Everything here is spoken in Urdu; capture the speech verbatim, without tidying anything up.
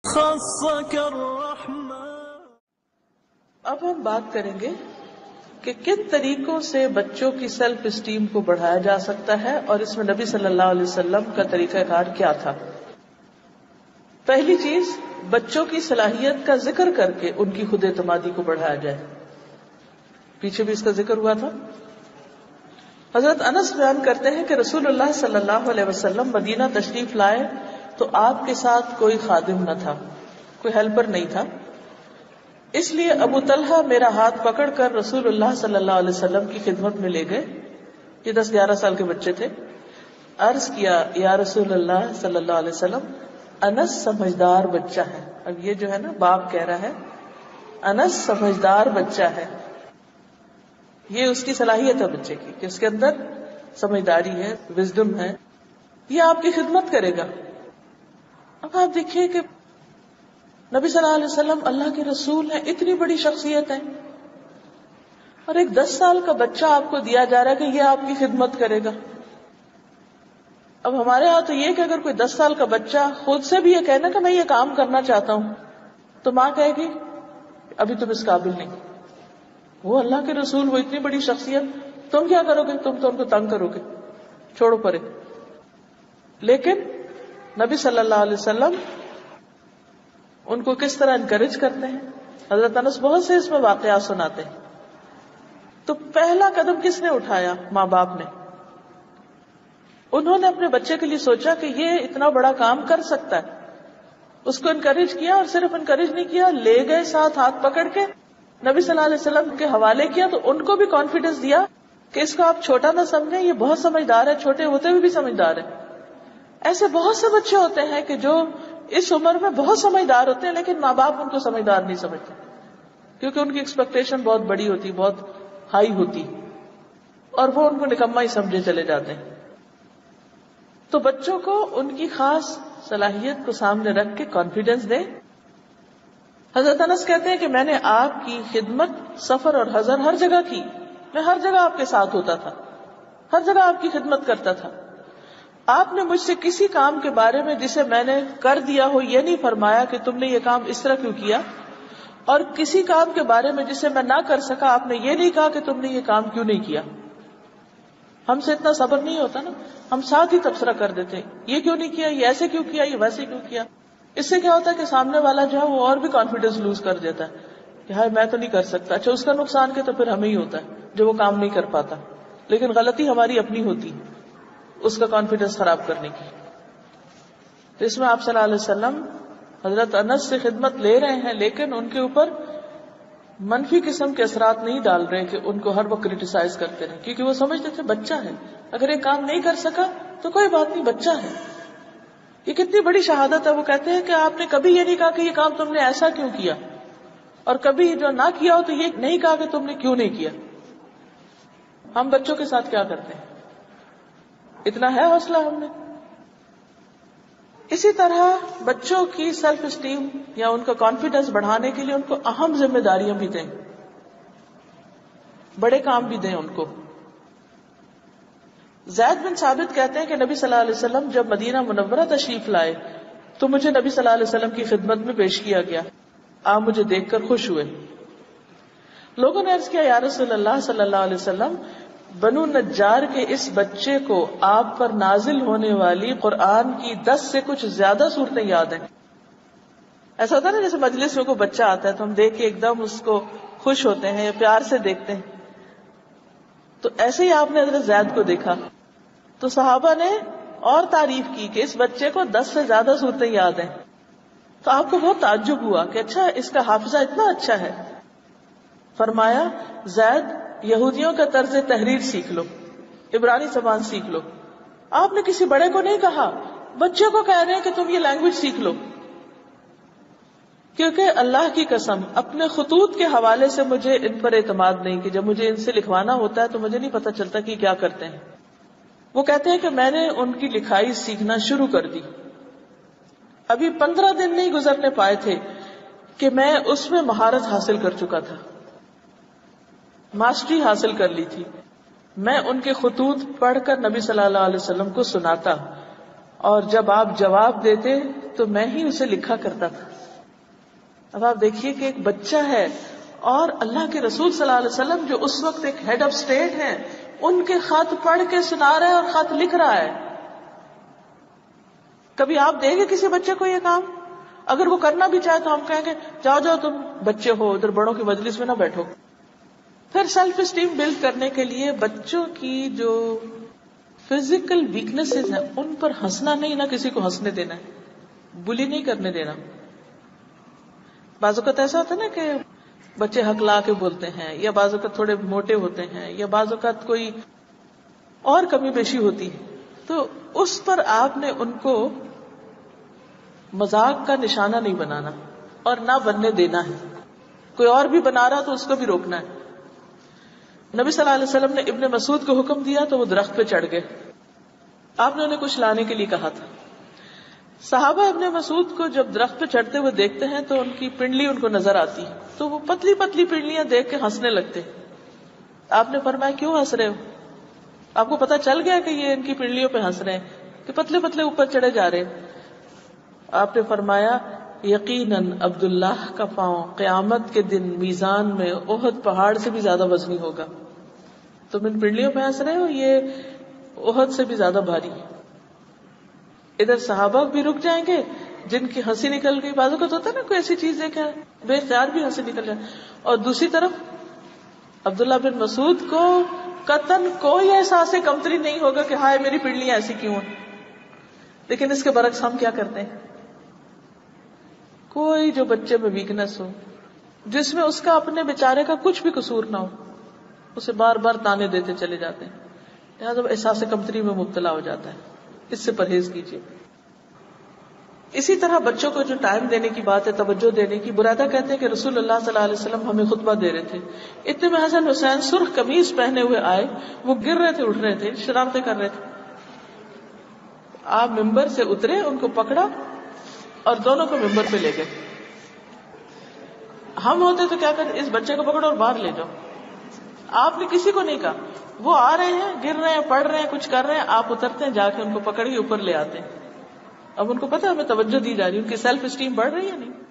خصك الرحمن. اب ہم بات کریں گے کہ کن طریقوں سے بچوں کی سیلف اسٹیم کو بڑھایا جا سکتا ہے اور اس میں نبی صلی اللہ علیہ وسلم کا طریقہ کار کیا تھا. پہلی چیز، بچوں کی صلاحیت کا ذکر کر کے ان کی خود اعتمادی کو بڑھایا جائے. پیچھے بھی اس کا ذکر ہوا تھا. حضرت انس بیان کرتے ہیں کہ رسول اللہ صلی اللہ علیہ وسلم مدینہ تشریف لائے تو آپ کے ساتھ کوئی خادم نہ تھا، کوئی ہیلپر نہیں تھا. اس لیے ابو طلحہ میرا ہاتھ پکڑ کر رسول اللہ صلی اللہ علیہ وسلم کی خدمت میں لے گئے. یہ دس گیارہ سال کے بچے تھے. عرض کیا، یا رسول اللہ صلی اللہ علیہ وسلم، انس سمجھدار بچہ ہے. اب یہ جو ہے نا باپ کہہ رہا ہے انس سمجھدار بچہ ہے. یہ اس کی صلاحیت ہے بچے کی کہ اس کے اندر سمجھداری ہے، وزڈم ہے. یہ آپ کی خدمت کرے گا. اب آپ دیکھیے کہ نبی صلی اللہ علیہ وسلم اللہ کے رسول ہیں، اتنی بڑی شخصیت ہے، اور ایک دس سال کا بچہ آپ کو دیا جا رہا ہے کہ یہ آپ کی خدمت کرے گا. اب ہمارے ہاں تو یہ کہ اگر کوئی دس سال کا بچہ خود سے بھی یہ کہنا کہ میں یہ کام کرنا چاہتا ہوں تو ماں کہے گی ابھی تم اس قابل نہیں. وہ اللہ کے رسول، وہ اتنی بڑی شخصیت، تم کیا کرو گے؟ تم تو ان کو تنگ کرو گے، چھوڑو پرے. لیکن نبی صلی اللہ علیہ وسلم ان کو کس طرح انکریج کرتے ہیں. حضرت انس بہت سے اس میں واقعات سناتے ہیں. تو پہلا قدم کس نے اٹھایا؟ ماں باپ نے. انہوں نے اپنے بچے کے لیے سوچا کہ یہ اتنا بڑا کام کر سکتا ہے. اس کو انکریج کیا، اور صرف انکریج نہیں کیا، لے گئے ساتھ ہاتھ پکڑ کے نبی صلی اللہ علیہ وسلم کے حوالے کیا. تو ان کو بھی کانفیڈنس دیا کہ اس کو آپ چھوٹا نہ سمجھیں، یہ بہت سمجھدار ہے، چھوٹے ہوتے ہوئے بھی سمجھدار ہے. ایسے بہت سے بچے ہوتے ہیں کہ جو اس عمر میں بہت سمجھدار ہوتے ہیں لیکن ماں باپ ان کو سمجھدار نہیں سمجھتے، کیونکہ ان کی ایکسپیکٹیشن بہت بڑی ہوتی، بہت ہائی ہوتی، اور وہ ان کو نکما ہی سمجھے چلے جاتے ہیں. تو بچوں کو ان کی خاص صلاحیت کو سامنے رکھ کے کانفیڈنس دیں. حضرت انس کہتے ہیں کہ میں نے آپ کی خدمت سفر اور حضر ہر جگہ کی. میں ہر جگہ آپ کے ساتھ ہوتا تھا، ہر جگہ آپ کی خدمت کرتا تھا. آپ نے مجھ سے کسی کام کے بارے میں جسے میں نے کر دیا ہو یہ نہیں فرمایا کہ تم نے یہ کام اس طرح کیوں کیا، اور کسی کام کے بارے میں جسے میں نہ کر سکا آپ نے یہ نہیں کہا کہ تم نے یہ کام کیوں نہیں کیا. ہم سے اتنا صبر نہیں ہوتا نا، ہم ساتھ ہی تبصرہ کر دیتے ہیں، یہ کیوں نہیں کیا، یہ ایسے کیوں کیا، یہ ویسے کیوں کیا. اس سے کیا ہوتا ہے کہ سامنے والا جو ہے وہ اور بھی کانفیڈنس لوز کر دیتا ہے کہ ہائی میں تو نہیں کر سکتا. اچھا، اس کا نقصان کے تو پھر ہمیں ہی ہوتا ہے جو وہ کام نہیں کر پاتا، لیکن غلطی ہماری اپنی ہوتی اس کا کانفیڈنس خراب کرنے کی. تو اس میں آپ صلی اللہ علیہ وسلم حضرت انس سے خدمت لے رہے ہیں لیکن ان کے اوپر منفی قسم کے اثرات نہیں ڈال رہے کہ ان کو ہر وقت کریٹیسائز کرتے رہے، کیونکہ وہ سمجھتے تھے بچہ ہے، اگر یہ کام نہیں کر سکا تو کوئی بات نہیں، بچہ ہے. یہ کتنی بڑی شہادت ہے. وہ کہتے ہیں کہ آپ نے کبھی یہ نہیں کہا کہ یہ کام تم نے ایسا کیوں کیا، اور کبھی جو نہ کیا ہو تو یہ نہیں کہا کہ تم نے کیوں نہیں کیا. ہم بچوں کے ساتھ کیا کرتے ہیں؟ اتنا ہے حوصلہ ہم نے؟ اسی طرح بچوں کی سیلف اسٹیم یا ان کا کانفیڈنس بڑھانے کے لیے ان کو اہم ذمہ داریاں بھی دیں، بڑے کام بھی دیں ان کو. زید بن ثابت کہتے ہیں کہ نبی صلی اللہ علیہ وسلم جب مدینہ منورہ تشریف لائے تو مجھے نبی صلی اللہ علیہ وسلم کی خدمت میں پیش کیا گیا. آپ مجھے دیکھ کر خوش ہوئے. لوگوں نے عرض کیا، یا رسول اللہ صلی اللہ علیہ وسلم، بنو نجار کے اس بچے کو آپ پر نازل ہونے والی قرآن کی دس سے کچھ زیادہ صورتیں یاد ہیں. ایسا ہوتا ہے نا جیسے مجلس میں کوئی بچہ آتا ہے تو ہم دیکھ کے ایک دم اس کو خوش ہوتے ہیں یا پیار سے دیکھتے ہیں. تو ایسے ہی آپ نے حضرت زید کو دیکھا تو صحابہ نے اور تعریف کی کہ اس بچے کو دس سے زیادہ صورتیں یاد ہیں. تو آپ کو بہت تعجب ہوا کہ اچھا اس کا حافظہ اتنا اچھا ہے. فرمایا، زید یہودیوں کا طرز تحریر سیکھ لو، عبرانی زبان سیکھ لو. آپ نے کسی بڑے کو نہیں کہا، بچے کو کہہ رہے ہیں کہ تم یہ لینگویج سیکھ لو. کیونکہ اللہ کی قسم اپنے خطوط کے حوالے سے مجھے ان پر اعتماد نہیں کہ جب مجھے ان سے لکھوانا ہوتا ہے تو مجھے نہیں پتا چلتا کہ کیا کرتے ہیں. وہ کہتے ہیں کہ میں نے ان کی لکھائی سیکھنا شروع کر دی. ابھی پندرہ دن نہیں گزرنے پائے تھے کہ میں اس میں مہارت حاصل کر چکا تھا، ماسٹری حاصل کر لی تھی. میں ان کے خطوط پڑھ کر نبی صلی اللہ علیہ وسلم کو سناتا اور جب آپ جواب دیتے تو میں ہی اسے لکھا کرتا تھا. اب آپ دیکھیے کہ ایک بچہ ہے اور اللہ کے رسول صلی اللہ علیہ وسلم جو اس وقت ایک ہیڈ آف اسٹیٹ ہیں، ان کے خط پڑھ کے سنا رہا ہے اور خط لکھ رہا ہے. کبھی آپ دیں گے کسی بچے کو یہ کام؟ اگر وہ کرنا بھی چاہے تو ہم کہیں گے جاؤ جاؤ تم بچے ہو، ادھر بڑوں کی مجلس میں نہ بیٹھو. پھر سیلف اسٹیم بلڈ کرنے کے لیے بچوں کی جو فزیکل ویکنیسز ہیں ان پر ہنسنا نہیں، نہ کسی کو ہنسنے دینا ہے، بلی نہیں کرنے دینا. بعض اوقات ایسا ہوتا ہے نا کہ بچے ہکلا کے بولتے ہیں، یا بعض اوقات تھوڑے موٹے ہوتے ہیں، یا بعض اوقات کوئی اور کمی بیشی ہوتی ہے، تو اس پر آپ نے ان کو مذاق کا نشانہ نہیں بنانا اور نہ بننے دینا ہے. کوئی اور بھی بنا رہا تو اس کو بھی روکنا ہے. نبی صلی اللہ علیہ وسلم نے ابن مسعود کو حکم دیا تو وہ درخت پہ چڑھ گئے. آپ نے انہیں کچھ لانے کے لیے کہا تھا. صحابہ ابن مسعود کو جب درخت پہ چڑھتے ہوئے دیکھتے ہیں تو ان کی پنڈلی ان کو نظر آتی ہے، تو وہ پتلی پتلی پنڈلیاں دیکھ کے ہنسنے لگتے. آپ نے فرمایا کیوں ہنس رہے ہو؟ آپ کو پتا چل گیا کہ یہ ان کی پنڈلیوں پہ ہنس رہے ہیں کہ پتلے پتلے اوپر چڑھے جا رہے ہیں. آپ نے فرمایا یقیناً عبداللہ کا پاؤں قیامت کے دن میزان میں احد پہاڑ سے بھی زیادہ وزنی ہوگا. تم ان پنڈلیوں پہ ہنس رہے ہو، یہ احد سے بھی زیادہ بھاری. ادھر صحابہ بھی رک جائیں گے جن کی ہنسی نکل گئی. بازو کا تو ہوتا ہے نا کوئی ایسی چیز دیکھا بے اختیار بھی ہنسی نکل جائے. اور دوسری طرف عبداللہ بن مسعود کو قطعاً کوئی احساس کمتری نہیں ہوگا کہ ہائے میری پنڈلیاں ایسی کیوں ہیں. لیکن اس کے برعکس ہم کیا کرتے ہیں؟ کوئی جو بچے میں ویکنس ہو، جس میں اس کا اپنے بیچارے کا کچھ بھی قصور نہ ہو، اسے بار بار تانے دیتے چلے جاتے ہیں. لہٰذا احساس کمتری میں مبتلا ہو جاتا ہے. اس سے پرہیز کیجیے. اسی طرح بچوں کو جو ٹائم دینے کی بات ہے، توجہ دینے کی، برادہ کہتے ہیں کہ رسول اللہ صلی اللہ علیہ وسلم ہمیں خطبہ دے رہے تھے. اتنے میں حسن حسین سرخ قمیض پہنے ہوئے آئے. وہ گر رہے تھے، اٹھ رہے تھے، شرارتیں کر رہے تھے. آپ ممبر سے اترے، ان کو پکڑا اور دونوں کو ممبر پہ لے گئے. ہم ہوتے تو کیا کرتے؟ اس بچے کو پکڑو اور باہر لے جاؤ. آپ نے کسی کو نہیں کہا. وہ آ رہے ہیں، گر رہے ہیں، پڑھ رہے ہیں، کچھ کر رہے ہیں، آپ اترتے ہیں، جا کے ان کو پکڑ کے اوپر لے آتے ہیں. اب ان کو پتا ہمیں توجہ دی جا رہی ہے، ان کی سیلف اسٹیم بڑھ رہی ہے نہیں.